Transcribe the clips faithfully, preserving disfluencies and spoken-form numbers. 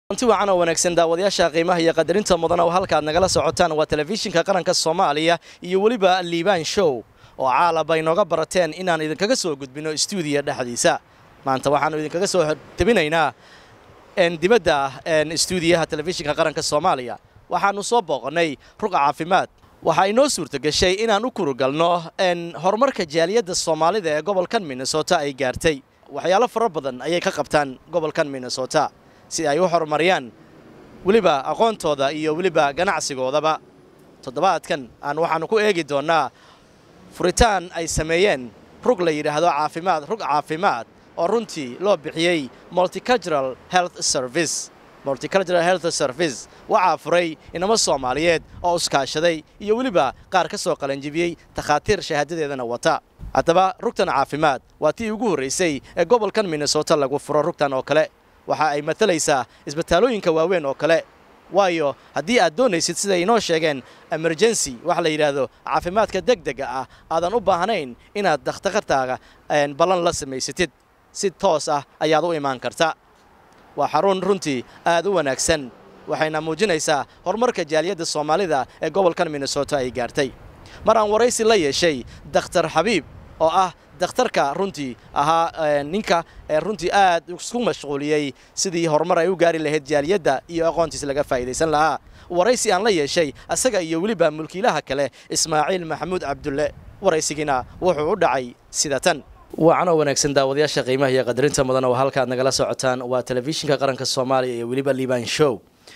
anti waxaan wanaagsan daawadayaasha qiimaha iyo qadarinta mudan oo halka aad nagala socotaan waa telefishinka qaranka Soomaaliya iyo waliba Liban Show oo caalaba inooga barateen inaan idin kaga soo gudbino studio dhexdiisa maanta waxaan idin kaga soo tabinaynaa in dibadda in studio-ha telefishinka qaranka Soomaaliya waxaanu soo booqnay rug caafimaad waxa inoo suurta gashay inaan u kurugalno in horumarka jaaliyadda Soomaalida ee gobolkan Minnesota ay gaartay waxyaalo fara badan ayay ka qabtaan gobolkan Minnesota si ay u horumariyaan waliba aqoontooda iyo waliba ganacsigoodaba toddobaadkan aan waxaanu ku eegi doonaa furitaan ay sameeyeen rug la yiraahdo caafimaad rug caafimaad oo runtii loo bixiyay multicultural health service multicultural health service waxa furay inama Soomaaliyeed oo iskaashaday iyo waliba qaar ka soo qalanjibiyay takhaatiir shahaadadeedana wata hadaba rugtan caafimaad waa tii ugu horeysay ee gobolkan Minnesota lagu furo rugtan oo kale waxa ay matalaysaa isbitaalooyinka waaweyn oo kale waayo haddii aad doonaysid sida inoo sheegeen emergency wax la yiraahdo caafimaadka degdega ah aadan u baahnayn inaad dhakhtarkaaga balan la samaysatid si toos ah ayaad u imaan kartaa waa xarun runtii aad u wanaagsan waxayna muujinaysaa horumarka jaaliyadda Soomaalida ee gobolkan Minnesota ay gaartay maraan waraysi la yeeshay Doctor Habib oo ah daktarka runtii ahaa ninka runtii aad isku mashquuliyay sidii horumar ay u gaari lahayd jaaliyadda iyo aqoontiisa laga faa'iideysan lahaa waraysi aan la yeeshay asaga iyo waliba mulkiilaha kale Ismaaciil Maxamuud Cabdulle waraysigina wuxuu u dhacay sida tan waxaan wanaagsan daawadayaasha qiimaha iyo qadarinta mudan oo halka aad nagala socotaan waa telefishinka qaranka Soomaaliya iyo waliba Liban Show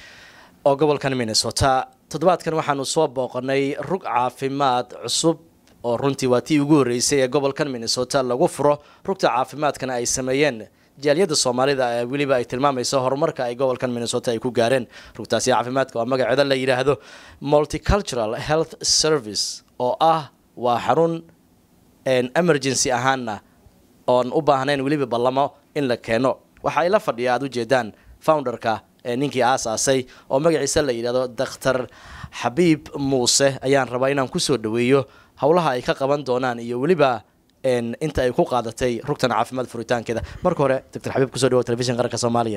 oo gobolkan Minnesota toddobaadkan waxaanu soo booqnay rug caafimaad cusub oo runtii waa tii ugu horeysay ee gobolkan Minnesota lagu furo rugta caafimaadkana ay sameeyeen jaaliyadda Soomaalida ee waliba ay tilmaamayso horumarka ay gobolkan Minnesota ay ku gaareen rugtaasi caafimaadka oo magaceeda la yiraahdo multicultural health service oo ah waa xarun an emergency ahaana oo u baahnayn waliba ballamo in la keeno waxa ay la fadhiyaa aad u jeedaan founderka ninkii aasaasay oo magaciisa la yiraahdo Doctor Habib Muuse ayaan rabaa inaan ku soo dhaweeyo hawlaha ay ka qaban doonaan iyo waliba in inta ay ku qaadatay rugtan caafimaad furitaankeeda marka hore Doctor Habib ku soo dhawaad telefishinka qaranka Soomaaliya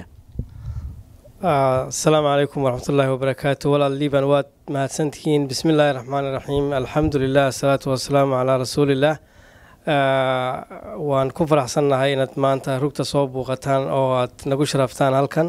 السلام عليكم ورحمة الله وبركاته ولا الليبان وات mahadsantihiin بسم الله الرحمن الرحيم الحمد لله الصلاة والسلام على رسول الله waan ku faraxsanahay inaad maanta rugta soo booqataan oo aad nagu sharaftaan halkan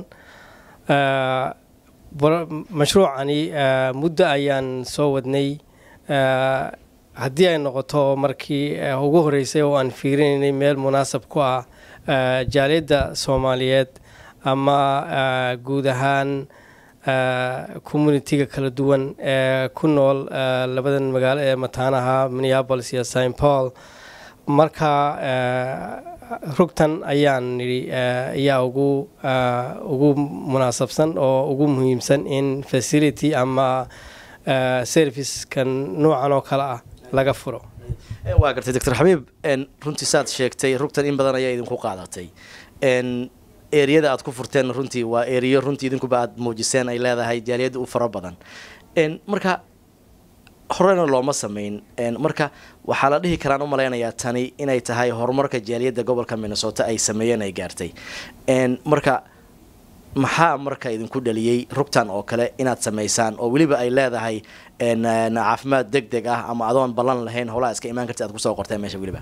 mashruucani muddo ayaan soo wadnay haddii ay noqoto markii ugu horeysay oo aan fiirinaynay meel munaasab ku ah jaaliyadda Soomaaliyeed ama guud ahaan community-ga kala duwan ee ku nool labadan magaalo ee mataanaha Minneapolis iyo Saint Paul marka rugtan ayaan niri ayaa ugu ugu munaasabsan oo ugu muhiimsan in facility ama service kan noocan oo kala ah laga furo waa gartay Doctor Habib in runtii saad sheegtay rugtan in badan ayaa idinku qaadatay in area aad ku furteen runtii waa area runtii idinku baad muujiseen ay leedahay jaaliyad u fara badan in marka horena looma sameyn in marka waxa la dhihi karaan u maleynayaa tani inay tahay horumarka jaaliyadda gobolka Minnesota ay sameeyeen ay gaartay in marka maxaa marka idinku dhaliyay rugtan oo kale inaad sameysaan oo waliba ay leedahay in caafimaad degdeg ah ama adoon balan lahayn hawlaha iska imaan kartay aad ku soo qortay meesha waliba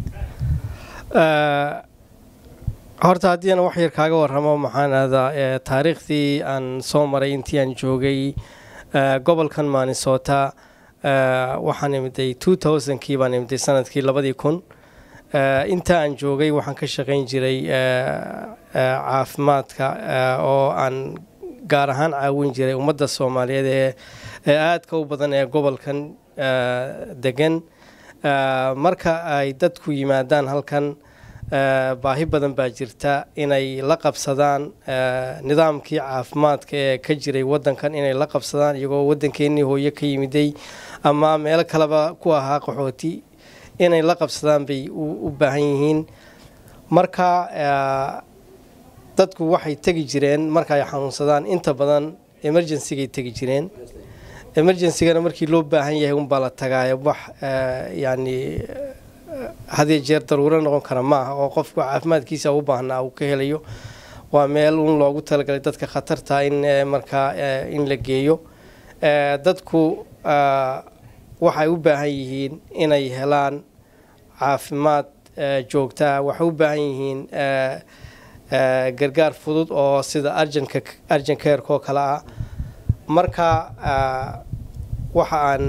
horta haddii aan wax yar kaaga warramo maxaan aadaa taariikhdii aan soo maray intii aan joogay gobolkan Minnesota waxaan imiday two thousand kii baan imiday sanadkii labadii kun inta aan joogay waxaan ka shaqayn jiray caafimaadka oo aan gaar ahaan caawin jiray ummadda Soomaaliyeed ee aadka u badan ee gobolkan degan marka ay dadku yimaadaan halkan baahi badan baa jirta inay la qabsadaan nidaamkii caafimaadka ee ka jiray wadankan inay la qabsadaan iyagoo wadankeenii hooyo ka yimiday ama meel kaleba ku ahaa qaxooti inay la qabsadaan bay u baahan yihiin marka dadku waxay tagi jireen marka ay xanuunsadaan inta badan emergency-gay tagi jireen emergency-gana markii loo baahan yahay un baa la tagaaya wax yani hadii jeer daruuro noqon kara ma aha oo qofku caafimaadkiisa u baahnaa uu ka helayo waa meel un loogu talagalay dadka khatarta in markaa in la geeyo dadku waxay u baahan yihiin inay helaan caafimaad joogta waxay u baahan yihiin gargaar fudud oo sida arjanka arjan care oo kale ah marka waxa aan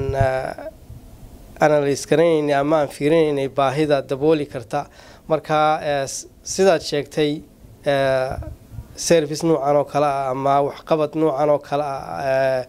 analyse garanaynay ama aan fiirinaynay baahida dabooli karta marka sidaad sheegtay service noocan oo kale ah ama waxqabad noocan oo kale ah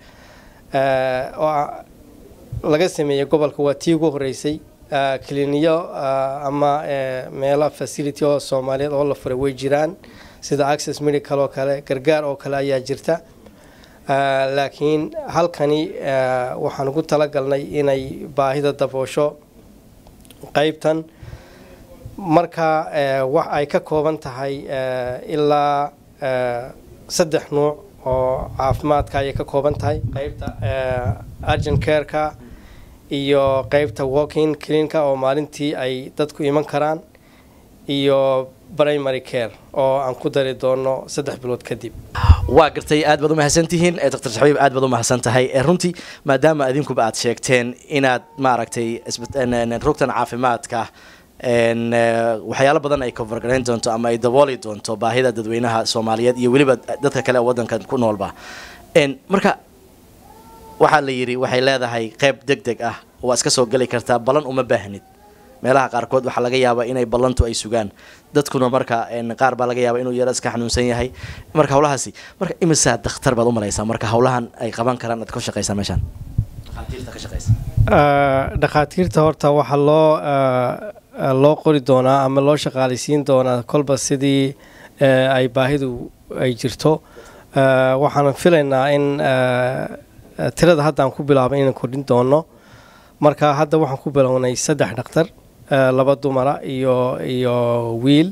oo laga sameeyay gobolka waa tii ugu horeysay kliniyo ama meelo facility oo Soomaaliyeed oo la furay way jiraan sida access medical oo kale gargaar oo kale ayaa jirta laakiin halkani waxaan ugu talagalnay inay baahida daboosho qaybtan marka wax ay ka kooban tahay ilaa saddex nooc oo caafimaadka ay ka kooban tahay qaybta urgent care-ka iyo qaybta walk-in clinic oo maalintii ay dadku iman karaan iyo primary care oo aan ku dari doono saddex bilood kadib waa gartay aad baad u mahadsantihiin doctor Shabiib aad baad u mahadsan tahay runtii maadaama adinkuba aad sheegteen inaad maaragtay rugtan caafimaadka een waxyaalo badan ay cover gareyn doonto ama ay dabooli doonto baahida dadweynaha Soomaaliyeed iyo waliba dadka kale wadankan ku noolba een marka waxa la yiri waxay leedahay qayb degdeg ah oo iska soo gali kartaa balan uma baahnid meelaha qaar kood waxa laga yaabaa inay ballantu ay sugaan dadkuna marka een qaar baa laga yaabaa inuu yara iska xanuunsan yahay marka hawlahaasi marka imisa dhakhtar baad u malaysaa marka hawlahan ay qaban karaan ad ka shaqeysaa meeshan dhakhaatiirta ka shaqeysa ee dhakhaatiirta horta waxa loo loo qori doonaa ama loo shaqaaleysiin doonaa kolba sidii ay baahidu ay jirto waxaan filaynaa in tirada hadda aan ku bilaabay inaan kordhin doono marka hadda waxaan ku bilownay saddex dhakhtar laba dumara iyo iyo wiil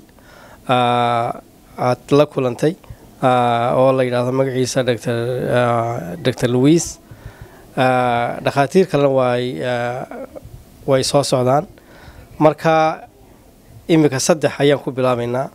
aad la kulantay oo la yiraahdo magaciisa doctor doctor Louis dhakhaatiir kalena way way soo socdaan marka imika saddex ayaan ku bilaabaynaa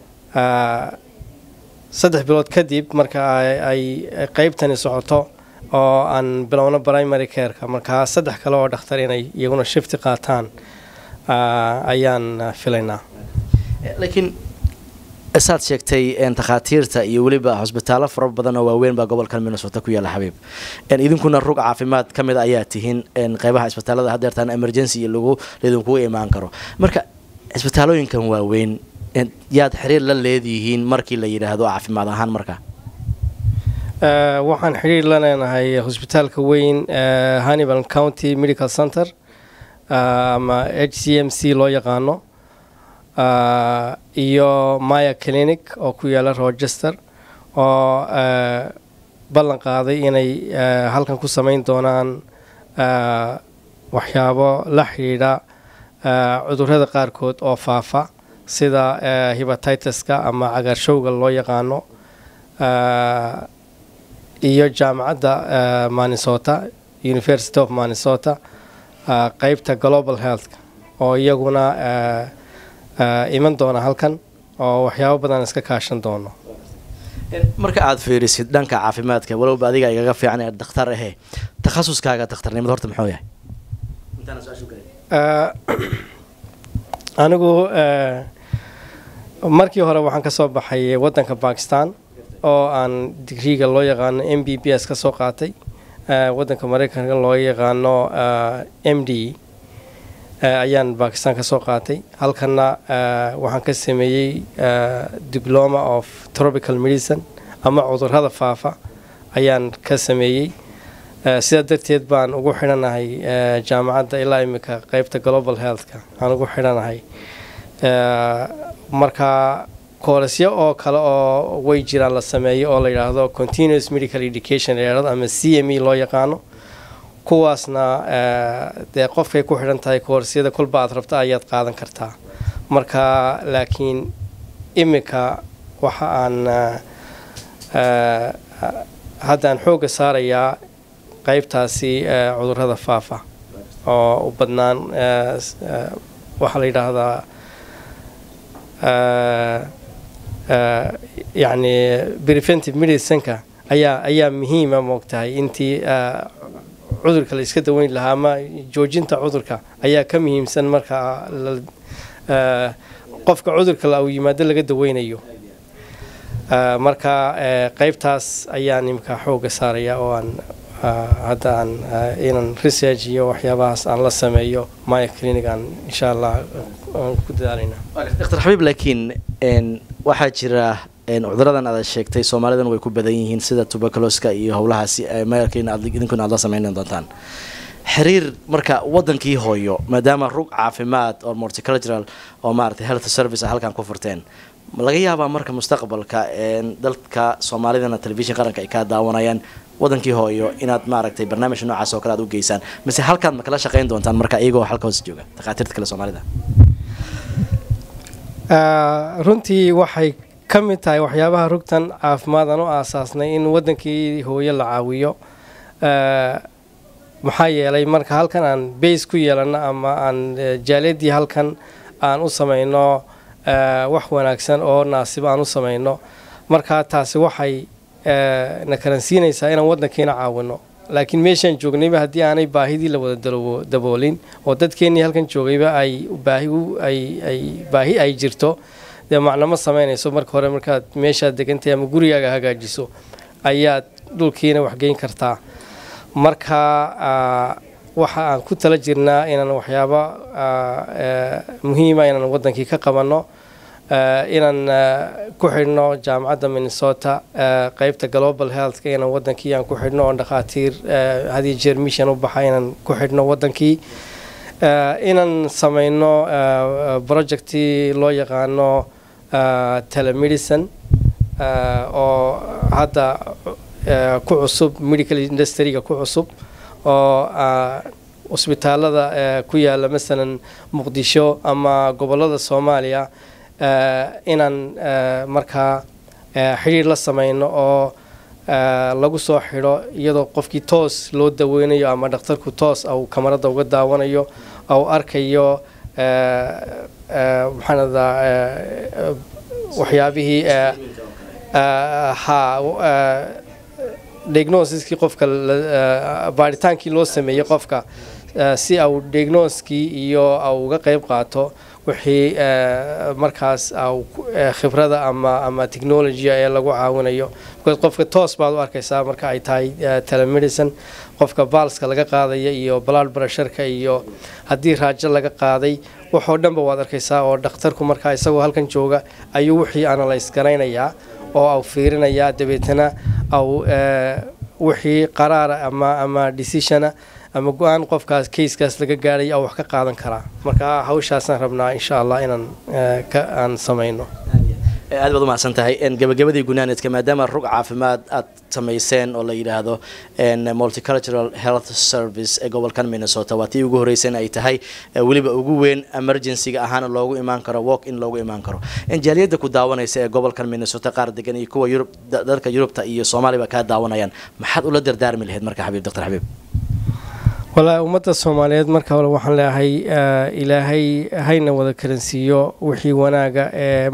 saddex bilood kadib marka ay qaybtani socoto oo aan bilowno primary care-ka marka saddex kale oo dhakhtar inay iyaguna shift qaataan ayaan filaynaa laakiin asaad sheegtay in takhaatiirta iyo waliba hospitaalo fara badan oo waaweyn baa gobolka Minnesota ku yaala Xabiib in idinkuna rug caafimaad kamid ayaa tihiin in qaybaha isbitaalada hadeertan emergency lagu leedinku imaan karo marka isbitaalooyinkan waaweyn yaad xiriir la leeyihiin markii la yiraahdo caafimaad ahaan marka waxaan xiriir la leenahay hospitaalka weyn Hannibal County Medical Center ama H C M C loo yaqaano iyo Maya Clinic oo ku yaala Rochester oo ballan qaaday inay halkan ku sameyn doonaan waxyaabo la xiriira cudurrada qaarkood oo faafa sida hepatitis-ka ama cagaarshowga loo yaqaano iyo jaamacadda Minnesota University of Minnesota qaybta Global Health oo iyaguna iman doona halkan oo waxyaabo badan iska kaashan doono marka aad fiirisid dhanka caafimaadka walba adiga igaga fiican ee dhakhtar ah takhasuskaaga dhakhtarnimada horta muxuu yahay intaan soo shukray anigu markii hore waxaan ka soo baxay wadanka Pakistan oo aan digriga loo yaqaan M B B S ka soo qaatay wadanka Mareykanka loo yaqaano M D ayaan Pakistan ka soo qaatay halkana waxaan ka sameeyay diploma of tropical medicine ama cudurrada faafa ayaan ka sameeyay sida darteed baan ugu xiranahay jaamacadda ilaa imika qaybta Global Health-ka aan ugu xiranahay marka koorsyo oo kale oo way jiraan la sameeyo oo la yiraahdo continuous medical education ama C M E loo yaqaano kuwaasna ee qofkay ku xiran tahay koorsiyada kulba aad rabta ayaad qaadan kartaa marka laakiin imika waxa aan haddaan xooga saarayaa qaybtaasi cudurrada faafa oo u badnaan waxa la yiraahdaa يعني preventive medicine-ka ayaa ayaa muhiim ah moogtahay intii cudurka la iska daweyn lahaa ama joojinta cudurka ayaa ka muhiimsan marka qofka cudurka la yimaado laga daweynayo marka qaybtaas ayaan imka xooga saaraya oo aan hadda aan inaan research iyo waxyaabahaas aan la sameeyo Mayo Clinic aan insha Allah ku dadaalina Doctor Habib laakiin een waxa jira een cuduradan aad sheegtay Soomaalidan way ku badan yihiin sida tuberculosis-ka iyo hawlahaasi Mayo Clinic aad idinku aad la sameeyeen doontaan xiriir marka wadankii hooyo maadaama rug caafimaad oo multicultural oo maartay health service halkan ku furteen laga yaabaa marka mustaqbalka een dalka Soomaalidana television qaranka ay ka daawanayaan wadankii hooyo inaad maaragtay barnaamij noocaas oo kale aad u geysaan mise halkaan ma kala shaqeyn doontaan marka iyagoo halka hoos jooga dhaqaatiirta kale Soomaalida runtii waxay ka mid tahay waxyaabaha rugtan caafimaad aan u aasaasnay in wadankii hooyo la caawiyo maxaa yeelay marka halkan aan base ku yeelano ama aan jaaliyadii halkan aan u samayno wax wanaagsan oo naasib aan u samayno marka taasi waxay na karansiinaysaa inaan wadankeena caawino laakiin meeshaan joognayba haddii aanay baahidii la wada daboolin oo dadkeenii halkan joogayba ay baahi ay ay baahi ay jirto dee macno ma samaynayso marka hore markaad meeshaad degantahay ama gurigaaga hagaajiso ayaad dhulkiina wax geyn kartaa marka waxa aan ku tala jirnaa inaan waxyaabo muhiima inaan wadankii ka qabanno inaan ku xidhno jaamacadda Minnesota qaybta Global Health-ka inaan wadankii aan ku xidhno oo dhaqaatiir hadii jeer mission u baxay inaan ku xidhno wadankii inaan samayno projecti loo yaqaano telemedicine oo hadda ku cusub medical industry-ga ku cusub oo isbitaalada ku yaala midalan Muqdisho ama gobolada Soomaaliya inaan markaa xiriir la sameeyno oo lagu soo xiro iyadoo qofkii toos loo daweynayo ama dhakhtarku toos au kamarada uga daawanayo au arkayo maxaanada waxyaabihii ha diagnosis-kii qofka baaritaankii loo sameeyay qofka si au diagnosis-kii iyo au uga qayb qaato wixii markaas khibrada ama ama technology ee lagu caawinayo because qofka toos baad u arkaysaa marka ay tahay telemedicine qofka balska laga qaadayo iyo blood pressure-ka iyo haddii raajo laga qaaday waxoo dhanba waad arkaysaa oo dhakhtarku markaa isagoo halkan jooga ayuu wixii analyze garaynayaa oo au fiirinayaa dabeetana au wixii qaraara ama ama decision ama go'aan qofkaas case-kaas laga gaaray oo wax ka qaadan kara marka hawshaasaan rabnaa insha Allah inaan ka aan sameeyno aad baad u mahadsan tahay in gabagabadii gunaanadka maadaama rug caafimaad aad sameyseen oo la yiraahdo in multicultural health service ee gobolka Minnesota watii ugu horeysay ay tahay waliba ugu weyn emergency-ga ahaan loogu imaan karo walk in loogu imaan karo in jaaliyada ku daawanaysa ee gobolka Minnesota qaar degan iyo kuwa Yurub dalka Yurubta iyo Soomaaliba ka daawanayaan maxaad ula dardaarmi lahayd marka Habib Doctor Habib wala ummadda Soomaaliyeed marka hore waxaan leeyahay ilaahay hayna wada karansiyo wixii wanaaga ee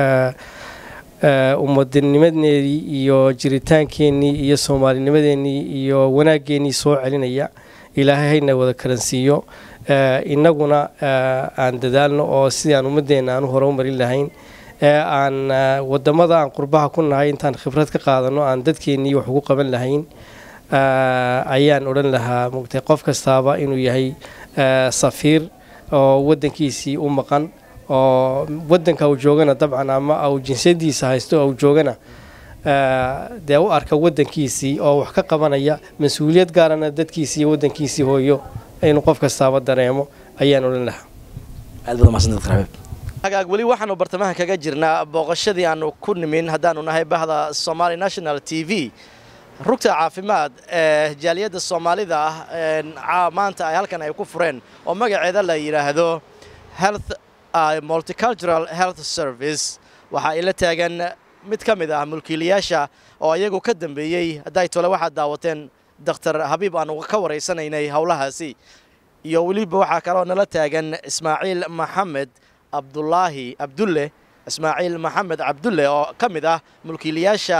ummadnimadneedii iyo jiritaankeenii iyo Soomaalinimadeennii iyo wanaageennii soo celinaya ilaahay hayna wada karansiyo inaguna aan dadaalno oo sidii aan ummadeena aan hore u marin lahayn ee aan wadamada aan qurbaha ku nahay intaan khibrad ka qaadano aan dadkeennii wax ugu qaban lahayn ayaan oran lahaa mugtay qof kastaaba inuu yahay safiir oo wadankiisii u maqan oo wadanka uu joogana dabcan ama uu jinsiyadiisa haysto uu joogana dee u arka wadankiisii oo wax ka qabanaya mas'uuliyad gaarana dadkiisii wadankiisii hooyo inuu qof kastaaba dareemo ayaan oran lahaa aad baad mahadsan tahay hagaag wali waxaanu bartamaha kaga jirnaa booqashadii aanu ku nimin haddaanu nahay bahda Somali National T V rugta caafimaad ee jaaliyada Soomaalida ah maanta ay halkan ay ku fureen oo magaceeda la yiraahdo Health Multicultural Health Service waxa ay la taagan mid ka mid ah mulkiilayaasha oo iyagu ka dambeeyay haday tole waxa daawateen Doctor Habib aanu ka wareysanaynay hawlahaasi iyo waliba waxa kale oo nala taagan Ismaaciil Maxamed Abdullaahi Abdulle ismaaciil maxamed cabdulle oo ka mid ah mulkiilayaasha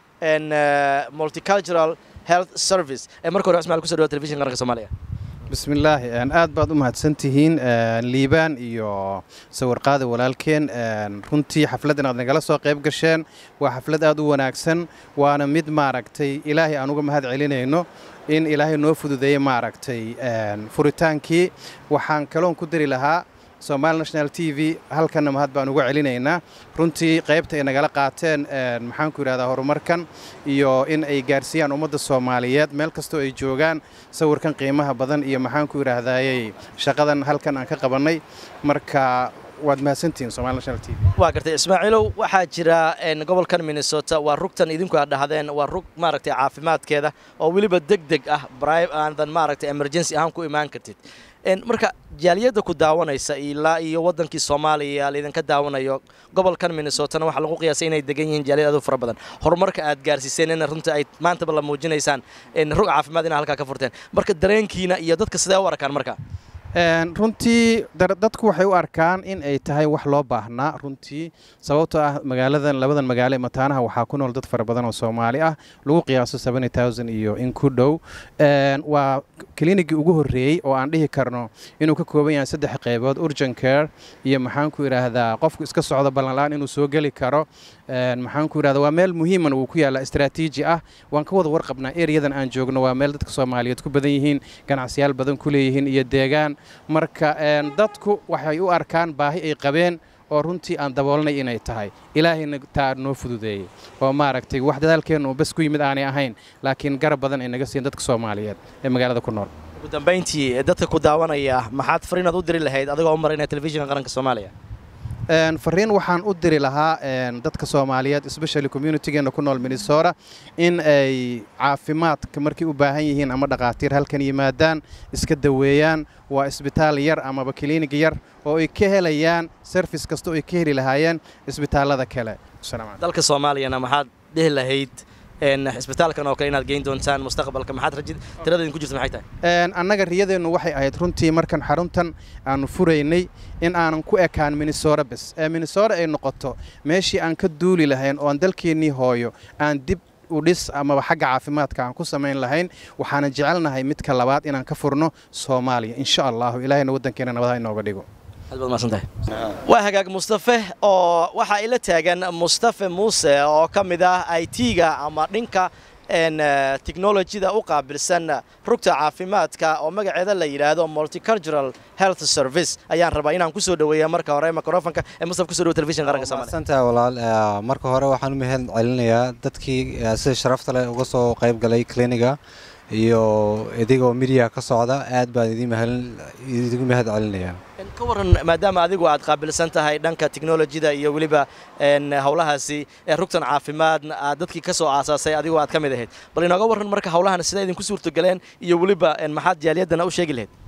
multicultural health service ee marka hore ismaaciil ku soo dhawaad telefishinka qaranka Soomaaliya. بسم الله أن آد بعض أمهات سنتهين ليبان إيو سور قادة والالكين رنتي حفلتنا قد نقل سوق قيب قشان وحفلت آدو وناكسن وأنا مد معركتي إلهي أنو قم هاد علينا إنه إن إلهي نوفد ذي معركتي فورتانكي وحان كلون كدري لها Somali National T V halkan mahad baan ugu celinaynaa runtii qaybta ay nagala qaateen maxaan ku yiraahdaa horumarkan iyo in ay gaarsiiyaan ummadda Soomaaliyeed meel kasta oo ay joogaan sawirkan qiimaha badan iyo maxaan ku yiraahdaayay shaqadan halkan aan ka qabanay marka waad mahadsantiin Somali National T V waa gartay Ismaaciilow waxaa jira gobolkan Minnesota waa rugtan idinku aad dhahdeen waa rug maaragtay caafimaadkeeda oo waliba degdeg ah bribe and maaragtay emergency ahaan ku imaan kartid marka jaaliyada ku daawanaysa ilaa iyo wadankii Soomaaliya liidanka daawanayo gobolkan Minnesota waxa lagu qiyaasay inay degan yihiin jaaliyado fara badan horumarka aad gaarsiiseen in runta ay maanta la muujinaysaan in rug caafimaad in halka ka furteen marka dareenkiina iyo dadka sidee u arkaan marka runtii dadku waxay u arkaan in ay tahay wax loo baahnaa runtii sababtoo ah magaaladan labadan magaalo ee mataanaha waxaa ku nool dad fara badan oo Soomaali ah lagu qiyaaso seventy thousand iyo in ku dhow waa kliinigii ugu horeeyay oo aan dhihi karno inuu ka kooban yahay saddex qaybood urgent care iyo maxaan ku yiraahdaa qofku iska socdo ballan la'aan inuu soo gali karo maxaan ku yiraahdaa waa meel muhiim ah oo ku yaala istiraatiiji ah waan ka wada warqabnaa ereyadan aan joogno waa meel dadka Soomaaliyeed ku badan yihiin ganacsiyaal badan ku leeyihiin iyo deegaan marka dadku waxay u arkaan baahi ay qabeen oo runtii aan daboolnay inay tahay ilaahayna taa noo fududeeyay oo maaragtay wax dadaalkeenu bas ku yimid aanay ahayn laakiin garab badan ay naga siin dadka Soomaaliyeed ee magaalada ku nool ugu dambeyntii dadka ku daawanaya maxaad fariin u diri lahayd adigoo u marinaya telefishinka qaranka Soomaaliya fariin waxaan u diri lahaa dadka Soomaaliyeed especially community-geena ku nool Minnesota in ay caafimaadka markii u baahan yihiin ama dhaqaatiir halkan yimaadaan iska daweeyaan waa isbitaal yar ama kliinig yar oo ay ka helayaan service kasta oo ay ka heli lahaayeen isbitaalada kale dalka Soomaaliyana maxaad dhihi lahayd in isbitaalkan oo kale inaad geyn doontaan mustaqbalka maxaad rajid tiradeen ku jirto maxay tahay annaga riyadeenu waxay ahayd runtii markan xaruntan aanu furaynay in aanan ku ekaan Minnesota bas ee Minnesota ay noqoto meeshii aan ka duuli lahayn oo aan dalkeenii hooyo aan dib u dhis ama xagga caafimaadka aan ku sameyn lahayn waxaan jecelnahay midka labaad inaan ka furno Soomaaliya insha Allah ilaahayna wadankeena nabad inooga dhigo halbaad maasantahay waa hagaag Mustafa oo waxa ay la taagan Mustafa Muuse oo kamid ah I T-ga ama dhinka en technology-da u qaabilsan rugta caafimaadka oo magaceeda la yiraahdo multicultural health service ayaan rabaa inaan ku soo dhaweeyo marka hore microphone-ka ee Mustafa ku soo dhaweeyo telefishinka qaranka Soomaaliya santaa walaal marka hore waxaan u mahad celinayaa dadkii si sharafta leh uga soo qayb galay clinic-ga iyo idigoo media ka socda aad baan idin mahad idin mahad celinayaa ka waran maadaama adigu aad qaabilsan tahay dhanka technology-da iyo waliba en hawlahaasi ee rugtan caafimaad dadkii ka soo aasaasay adigu aad kamid ahayd bal inooga waran marka hawlahan sida idin ku suurto galeen iyo waliba en maxaad jaaliyadana u sheegi lahayd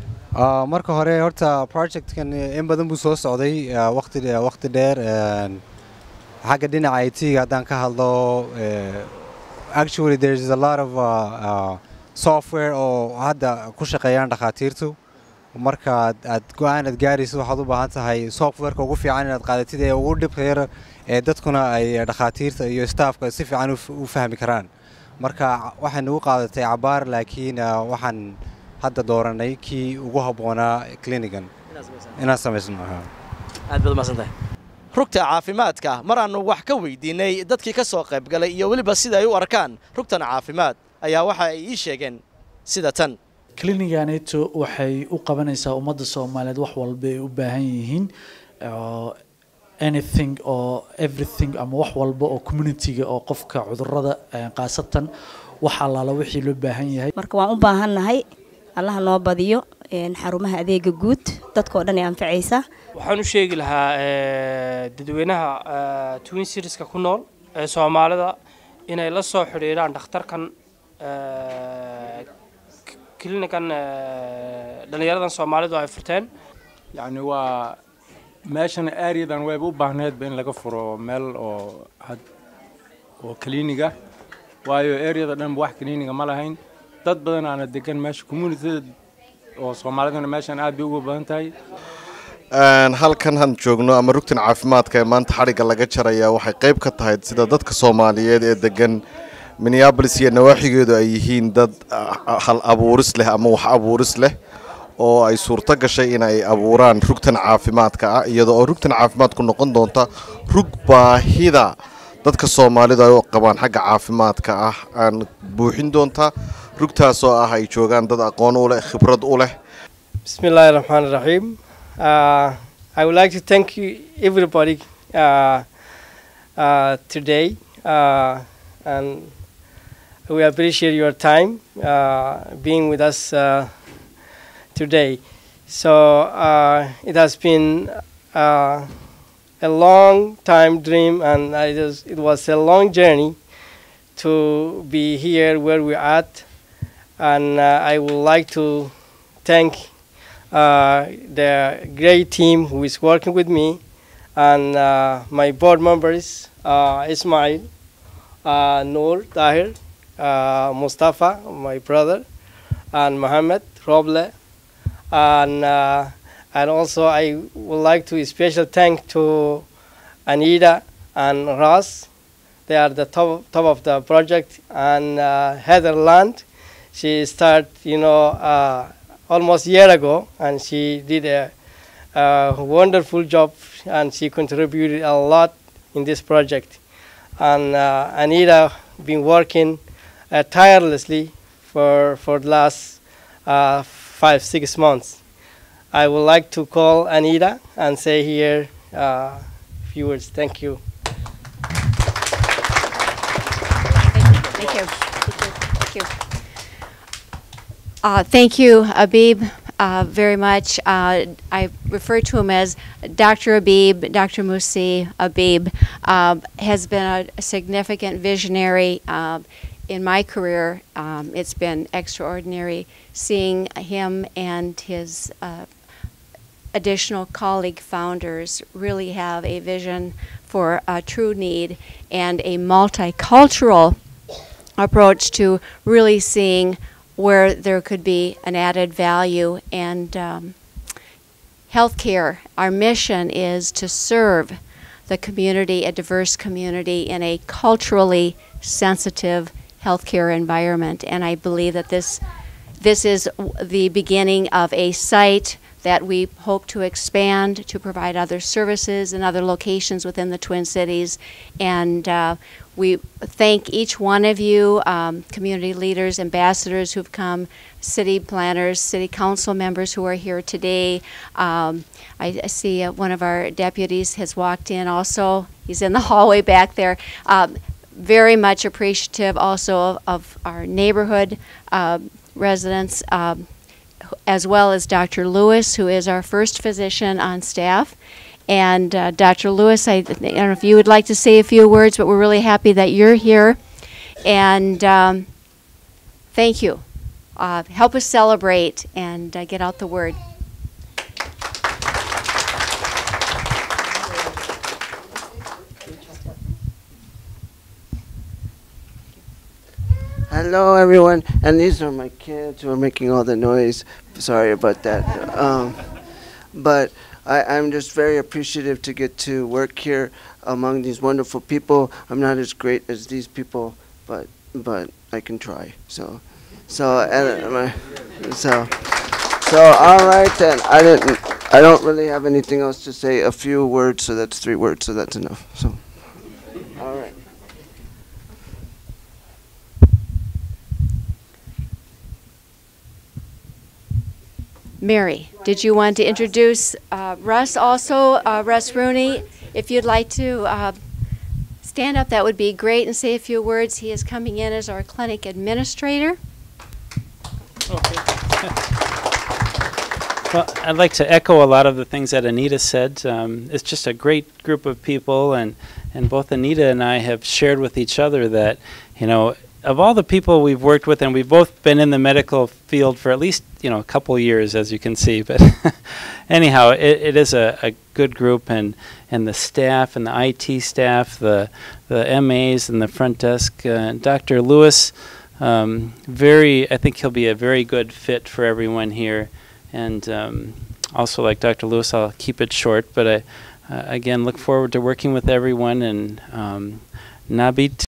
ah marka hore horta project-kan in badan buu soo socday waqti waqti dheer xagga dhinaca I T-ga hadaan ka hadlo actually there is a lot of uh, uh, software oo hadda ku shaqeeyaan dhaqaatiirtu marka aad go'aan aad gaarayso waxaad u baahan tahay software-ka ugu fiican inaad qaadatid ee ugu dhibka yar ee dadkuna ay dhaqaatiirta iyo staff-ka si fiican u fahmi karaan marka waxaan ugu qaadatay cabaar laakiin waxaan hadda dooranay kii ugu habboonaa clinic-gan inaan samaysno aad baad maasantahay rugta caafimaadka maraanu wax ka weydiinay dadkii ka soo qayb galay iyo waliba sida ay u arkaan rugtan caafimaad ayaa waxa ay ii sheegeen sida tan clinic-ganeeto waxay u qabanaysaa ummadda Soomaaliyeed wax walba ay u baahan yihiin anything or everything ama wax walba oo community-ga oo qofka cudurrada qaasatan wax allaala wixii loo baahan yahay marka waan u baahanahay Allah noo badiyo xarumaha adeega guud dadka oo dhan ay anfacaysa waxaan u sheegi lahaa dadweynaha Twin Cities-ka ku nool ee Soomaalida inay la soo xiriiraan dhakhtarkan clinic-kan dhalinyaradan Soomaalidu ay furteen yani waa meeshan area-dan way u baahneed in laga furo meel oo had oo clinic-ga waayo area-da dhan wax clinic ma lahayn dad badan aan degan meesha community oo Soomaalidana meeshan aad bay ugu badan tahay Een halkan han joogno ama rugtan caafimaadka ee maanta xariga laga jaraya waxay qayb ka tahay sida dadka Soomaaliyeed ee degan Minneapolis iyo nawaaxigeedu ay yihiin dad hal abuuris leh ama wax abuuris leh oo ay suurta gashay in ay abuuraan rugtan caafimaadka ah iyadoo rugtan caafimaadku noqon doonta rug baahida dadka Soomaalida ay u qabaan xagga caafimaadka ah aan buuxin doonta rugtaas oo ah ay joogaan dad aqoon u leh khibrad u leh. Bismillahir Rahmanir Rahim. Uh, I would like to thank you everybody uh, uh, today uh, and we appreciate your time uh, being with us uh, today. So uh, it has been uh, a long time dream and I just, it was a long journey to be here where we're at, and uh, I would like to thank uh, the great team who is working with me and uh, my board members, uh, Ismail, uh, Noor, Tahir, uh, Mustafa, my brother, and Mohammed, Roble, and uh, and also I would like to special thank to Anita and Ross. They are the top, top of the project, and uh, Heather Land. She started, you know, uh, almost a year ago, and she did a, a wonderful job, and she contributed a lot in this project. And uh, Anita been working uh, tirelessly for for the last uh, five six months. I would like to call Anita and say here uh, a few words. Thank you. Thank you. Thank you. Uh, thank you, Abib, uh, very much. Uh, I refer to him as Doctor Abib, Doctor Musi Abib, uh, has been a, a significant visionary uh, in my career. Um, it's been extraordinary seeing him and his uh, additional colleague founders really have a vision for a true need and a multicultural approach to really seeing where there could be an added value. And um, healthcare, our mission is to serve the community, a diverse community, in a culturally sensitive healthcare environment. And I believe that this, this is the beginning of a site that we hope to expand to provide other services in other locations within the Twin Cities. And uh, we thank each one of you, um, community leaders, ambassadors who've come, city planners, city council members who are here today. Um, I, I see uh, one of our deputies has walked in also. He's in the hallway back there. Um, very much appreciative also of, of our neighborhood uh, residents, um, as well as Doctor Lewis, who is our first physician on staff. And uh, Doctor Lewis, I, I don't know if you would like to say a few words, but we're really happy that you're here. And um, thank you. Uh, help us celebrate and uh, get out the word. Hello, everyone. And these are my kids who are making all the noise. Sorry about that. Um, but I, I'm just very appreciative to get to work here among these wonderful people. I'm not as great as these people, but but I can try. So, so and my, so so all right then. I didn't. I don't really have anything else to say. A few words. So that's three words. So that's enough. So, all right. Mary, did you want to introduce uh, Russ also? Uh, Russ Rooney, if you'd like to uh, stand up, that would be great, and say a few words. He is coming in as our clinic administrator. Okay. Well, I'd like to echo a lot of the things that Anita said. Um, it's just a great group of people, and, and both Anita and I have shared with each other that, you know, of all the people we've worked with, and we've both been in the medical field for at least, you know, a couple years, as you can see. But anyhow, it, it is a, a good group, and, and the staff and the I T staff, the the M As and the front desk. Uh, Doctor Lewis, um, very, I think he'll be a very good fit for everyone here. And um, also, like Doctor Lewis, I'll keep it short, but I, uh, again, look forward to working with everyone, and um, Nabit